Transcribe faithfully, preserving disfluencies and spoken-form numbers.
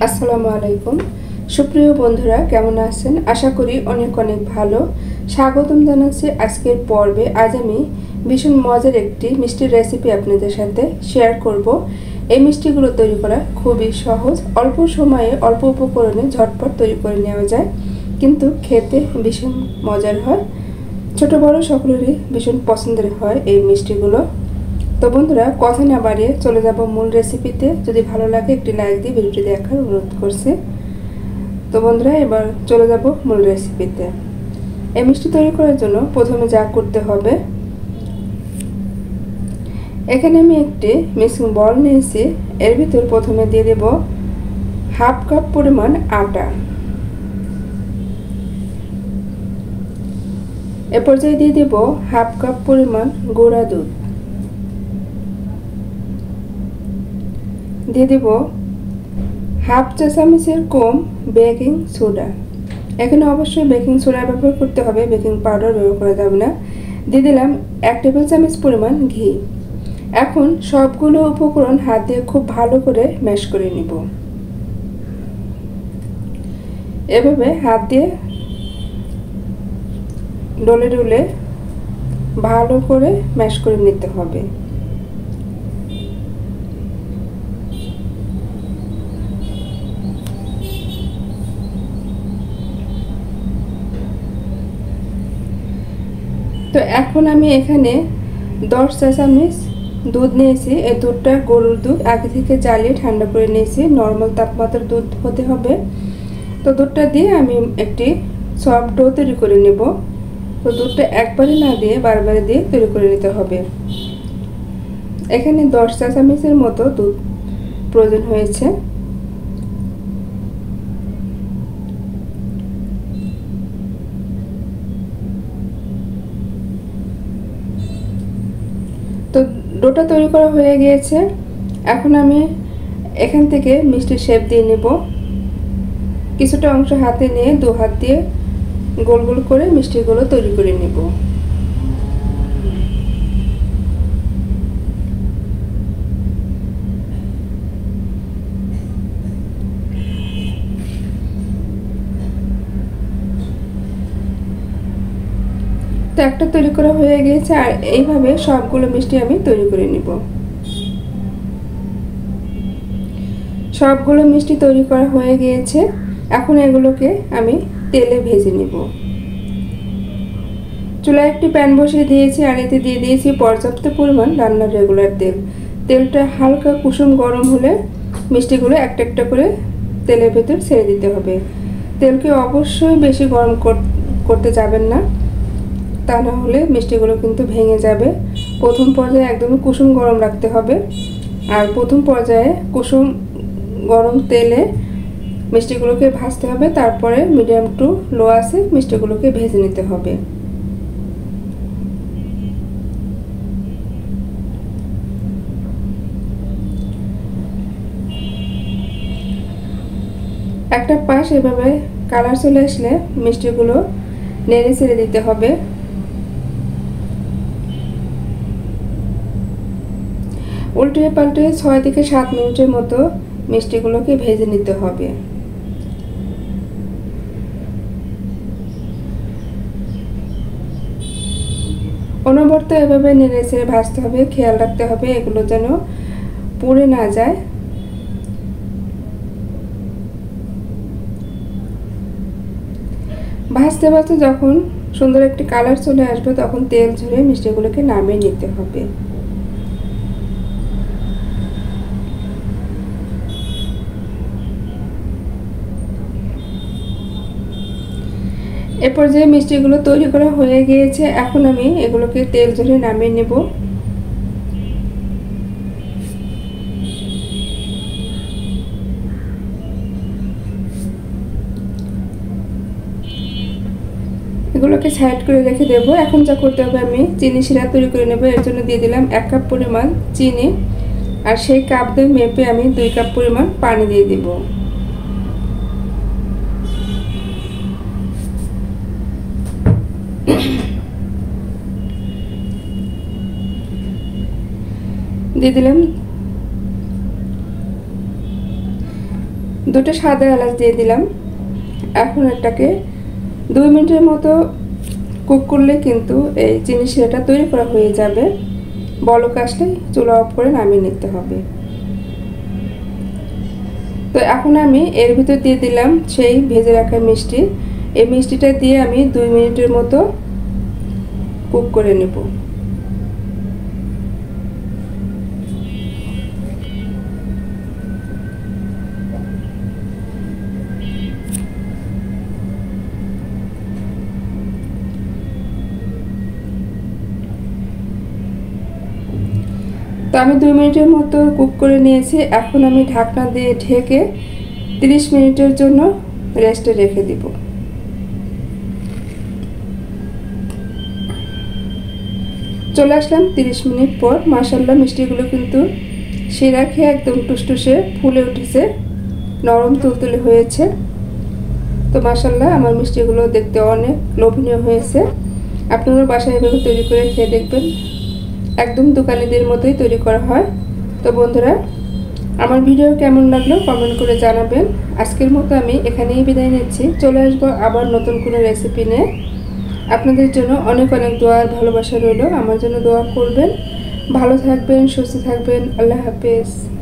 আসসালামু আলাইকুম সুপ্রিয় বন্ধুরা কেমন আছেন আশা করি অনেক অনেক ভালো স্বাগতম জানাচ্ছি আজকের পর্বে আজ আমি ভীষণ মজার একটি মিষ্টির রেসিপি আপনাদের সাথে শেয়ার করব এই মিষ্টিগুলো তৈরি করা খুবই সহজ অল্প সময়ে অল্প উপকরণে ঝটপট তৈরি করে নেওয়া যায় কিন্তু খেতে ভীষণ মজার হয় ছোট বড় সকলেরই ভীষণ পছন্দের হয় এই মিষ্টিগুলো তো বন্ধুরা কথা না বাড়িয়ে চলে যাব মূল রেসিপিতে যদি ভালো লাগে একটি লাইক দিয়ে ভিডিওটি দেখার অনুরোধ করছি তো বন্ধুরা এবার চলে যাব মূল রেসিপিতে এই মিষ্টি তৈরি করার জন্য প্রথমে যা করতে হবে এখানে আমি একটি মিক্সিং বল নিয়েছি এর ভিতর প্রথমে দিয়ে দেব হাফ কাপ পরিমাণ আটা এ পর্যায়ে দিয়ে দেব হাফ কাপ পরিমাণ গুঁড়া দুধ দিয়ে দেব হাফ চা চামচের কম বেকিং সোডা এখানে অবশ্যই বেকিং সোডা ব্যবহার করতে হবে বেকিং পাউডার ব্যবহার করা যাবে না দিয়ে দিলাম এক টেবিল চামচ পরিমাণ ঘি এখন সবগুলো উপকরণ হাত দিয়ে খুব ভালো করে ম্যাশ করে নিব এভাবে হাত দিয়ে ডলে ডলে ভালো করে ম্যাশ করে নিতে হবে তো এখন আমি এখানে দশ চা চামচ দুধ নিয়েছি এই দুধটা গরুর দুধ আগে থেকে জ্বালিয়ে ঠান্ডা করে নিয়েছি নরমাল তাপমাত্রার দুধ হতে হবে তো দুধটা দিয়ে আমি একটি সফট ডো তৈরি করে নেব তো দুধটা একবারে না দিয়ে বারবার দিয়ে তৈরি করে নিতে হবে এখানে দশ চা চামচের মতো দুধ প্রয়োজন হয়েছে তো ডোটা তৈরি করা হয়ে গিয়েছে এখন আমি এখান থেকে মিষ্টির শেপ দিয়ে নেব কিছুটা অংশ হাতে নিয়ে দু হাত দিয়ে গোল গোল করে মিষ্টিগুলো তৈরি করে নেব তো একটা তৈরি করা হয়ে গিয়েছে আর এইভাবে সবগুলো মিষ্টি আমি তৈরি করে নিব সবগুলো মিষ্টি তৈরি করা হয়ে গিয়েছে এখন এগুলোকে আমি তেলে ভেজে নিব চুলায় একটি প্যান বসিয়ে দিয়েছি আর এতে দিয়ে দিয়েছি পর্যাপ্ত পরিমাণ রান্নার রেগুলার তেল তেলটা হালকা কুসুম গরম হলে মিষ্টিগুলো একটা একটা করে তেলের ভেতর ছেড়ে দিতে হবে তেলকে অবশ্যই বেশি গরম করতে যাবেন না তা না হলে মিষ্টিগুলো কিন্তু ভেঙে যাবে প্রথম পর্যায়ে একদম কুসুম গরম রাখতে হবে আর প্রথম পর্যায়ে কুসুম গরম তেলে মিষ্টিগুলোকে ভাজতে হবে তারপরে মিডিয়াম টু লো আছে মিষ্টিগুলোকে ভেজে নিতে হবে একটা পাশ এভাবে কালার চলে আসলে মিষ্টিগুলো নেড়ে ছেড়ে দিতে হবে উল্টে পাল্টে ছয় থেকে সাত মিনিটের মতো মিষ্টিগুলোকে ভেজে নিতে হবে অনবরত এভাবে নেড়ে ছেড়ে ভাজতে হবে খেয়াল রাখতে হবে এগুলো যেন পুড়ে না যায় ভাজতে ভাজতে যখন সুন্দর একটি কালার চলে আসবে তখন তেল ঝরিয়ে মিষ্টিগুলোকে নামিয়ে নিতে হবে এ পর্যায়ে মিষ্টিগুলো তৈরি করা হয়ে গিয়েছে এখন আমি এগুলোকে তেল ঝরিয়ে নামিয়ে নেব এগুলোকে সাইড করে রেখে দেব এখন যা করতে হবে আমি চিনি শিরা তৈরি করে নেব এর জন্য দিয়ে দিলাম এক কাপ পরিমাণ চিনি আর সেই কাপ দিয়ে মেপে আমি দুই কাপ পরিমাণ পানি দিয়ে দেব দিয়ে দিলাম দুটো সাদা এলাচ দিয়ে দিলাম। এখন এটাকে দুই মিনিটের মতো কুক করলে কিন্তু এই চিনি শিরাটা তৈরি করা হয়ে যাবে। বলক আসলে চুলা অফ করে নামিয়ে নিতে হবে। তো এখন আমি এর ভিতর দিয়ে দিলাম সেই ভেজে রাখা মিষ্টি। এই মিষ্টিটা দিয়ে আমি দুই মিনিটের মতো কুক করে নেব। তো আমি দুই মিনিটের মতো কুক করে নিয়েছি। এখন আমি ঢাকনা দিয়ে ঢেকে তিরিশ মিনিটের জন্য রেস্টে রেখে দিব। চলে আসলাম তিরিশ মিনিট পর। মাশাআল্লাহ মিষ্টিগুলো কিন্তু শিরা খেয়ে একদম টুসটুসে ফুলে উঠেছে, নরম তুলতুলে হয়েছে। তো মাশাআল্লাহ আমার মিষ্টিগুলো দেখতে অনেক লোভনীয় হয়েছে। আপনারা বাসায় এভাবে তৈরি করে খেয়ে দেখবেন, একদম দোকানিদের মতোই তৈরি করা হয়। তো বন্ধুরা, আমার ভিডিও কেমন লাগলো কমেন্ট করে জানাবেন। আজকের মতো আমি এখানেই বিদায় নিচ্ছি। চলে আসবো আবার নতুন কোনো রেসিপি নিয়ে। আপনাদের জন্য অনেক অনেক দোয়া আর ভালোবাসা রইল। আমার জন্য দোয়া করবেন। ভালো থাকবেন, সুস্থ থাকবেন। আল্লাহ হাফেজ।